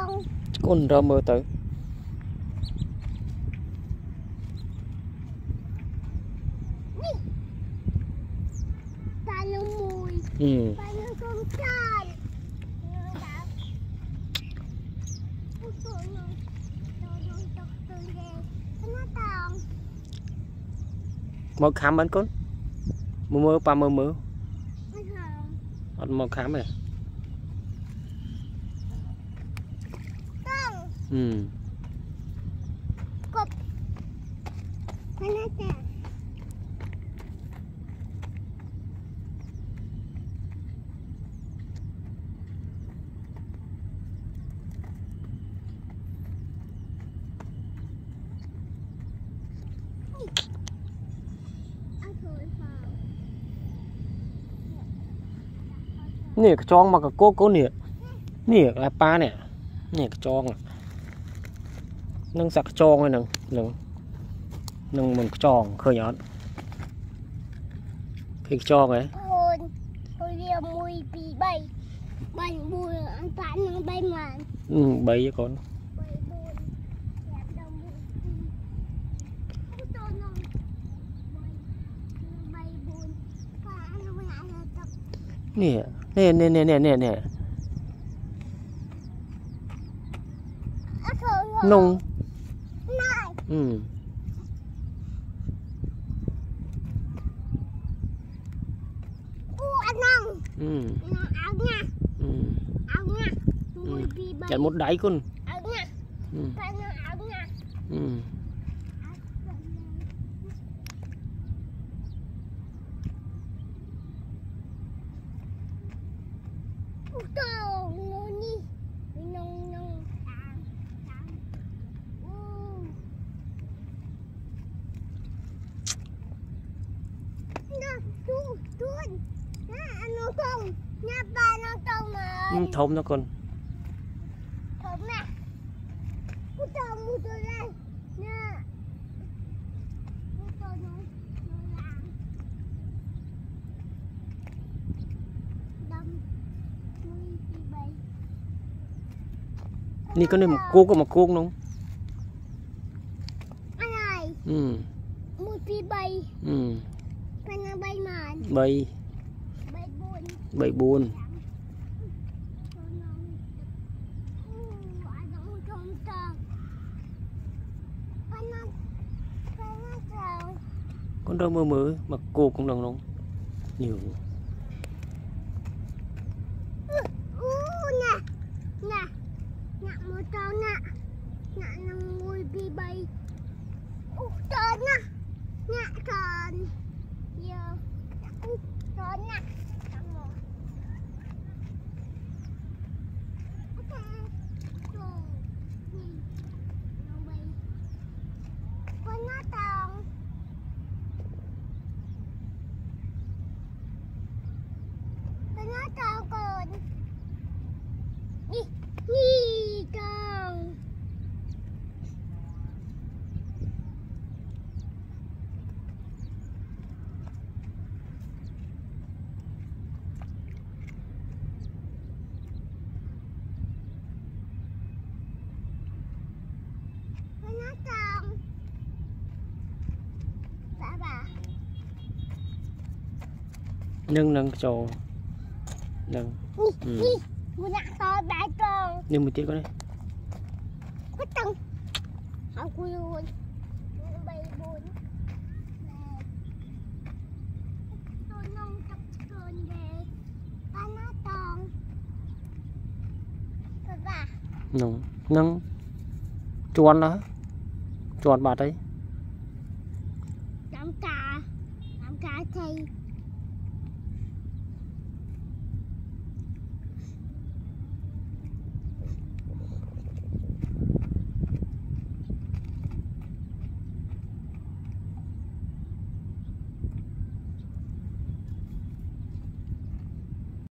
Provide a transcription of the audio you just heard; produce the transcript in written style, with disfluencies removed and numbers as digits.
con rơ mơ tới mơ khám anh con mơ pa mơ mơ khám này cục nè cái chong mà cái cô nè nè là pa nè nè cái chong à nâng sạc chong này nâng mình chong khơi nhọn cái chong ấy bay với con nè nung chạy một đáy con thôm nó conนี่ก็เนี่ยmột cuốc luôn bay buồn con đâu mơ mà cô cũng đồng luôn nhiều nâng trò nâng nhưng mà tiếc có đây nâng chuồn đó chuồn bạt đấy